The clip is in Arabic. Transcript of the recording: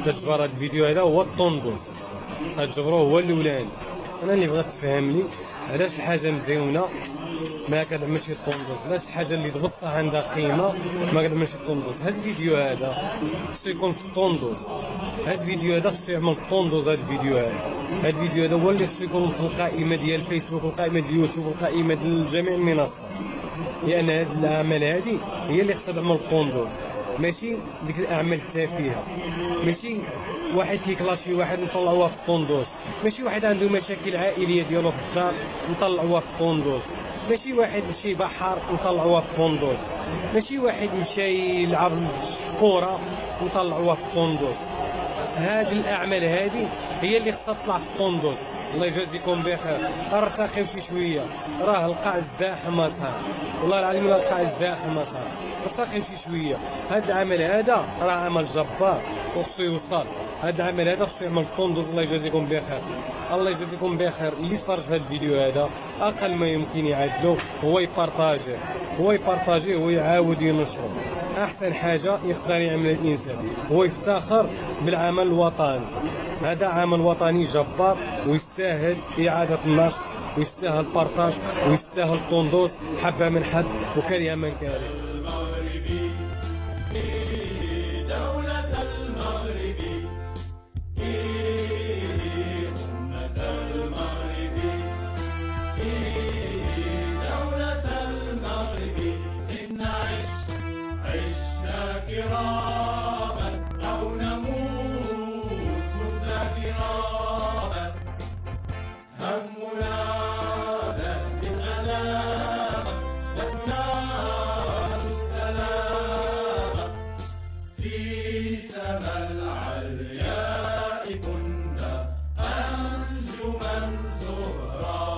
تتبار هاد الفيديو هذا هو الطوندوس، تجبروه هو الاولاني. انا اللي بغيت تفهمني علاش الحاجه مزيونه ما كتعملش الطوندوس، علاش الحاجه اللي تبصها عندها قيمه ما كتعملش الطوندوس. هاد الفيديو هذا خصو يكون في الطوندوس، هاد الفيديو هذا خصو يعمل الطوندوس. هاد الفيديو هذا هو اللي خصو يكون في القائمه ديال الفيسبوك والقائمه ديال اليوتيوب والقائمه ديال جميع المنصات، لان هاد الاعمال هادي هي اللي خصها تعمل الطوندوس، ماشي ديك الاعمال التافهه. ماشي واحد كيكلاشي واحد نطلعوها في الطوندوس، ماشي واحد عنده مشاكل عائليه ديالو في الدار نطلعوها في الطوندوس، ماشي واحد مشي بحر نطلعوها في الطوندوس، ماشي واحد مشى يلعب كره نطلعوها في الطوندوس. هذه الاعمال هذه هي اللي خصها تطلع في الطوندوس. الله يجازيكم بخير، ارتقيو شي شويه، راه القاع زداحم اصاحبي، والله العظيم راه القاع زداحم اصاحبي، ارتقيو شي شويه. هذا العمل هذا راه عمل جبار وخصو يوصل. هذا العمل هذا خصو يعمل الطوندوس. الله يجازيكم بخير، الله يجازيكم بخير. اللي تفرج في هذا الفيديو هذا اقل ما يمكن يعدلو هو يبارطاجيه ويعاود ينشره. احسن حاجه يقدر يعمل الانسان هو يفتخر بالعمل الوطني. هذا عمل وطني جبار ويستاهل اعاده النشر، ويستاهل بارطاج، ويستاهل طوندوس، حبه من حد وكره من كره. كراما أو نموت متنا كراما، همنا نهدي الألام وننال السلام، في سما العلياء كنا أنجما زهرا.